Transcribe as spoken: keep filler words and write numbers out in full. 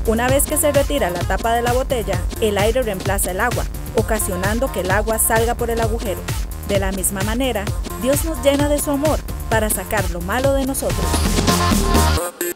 Una vez que se retira la tapa de la botella, el aire reemplaza el agua, ocasionando que el agua salga por el agujero. De la misma manera, Dios nos llena de su amor para sacar lo malo de nosotros.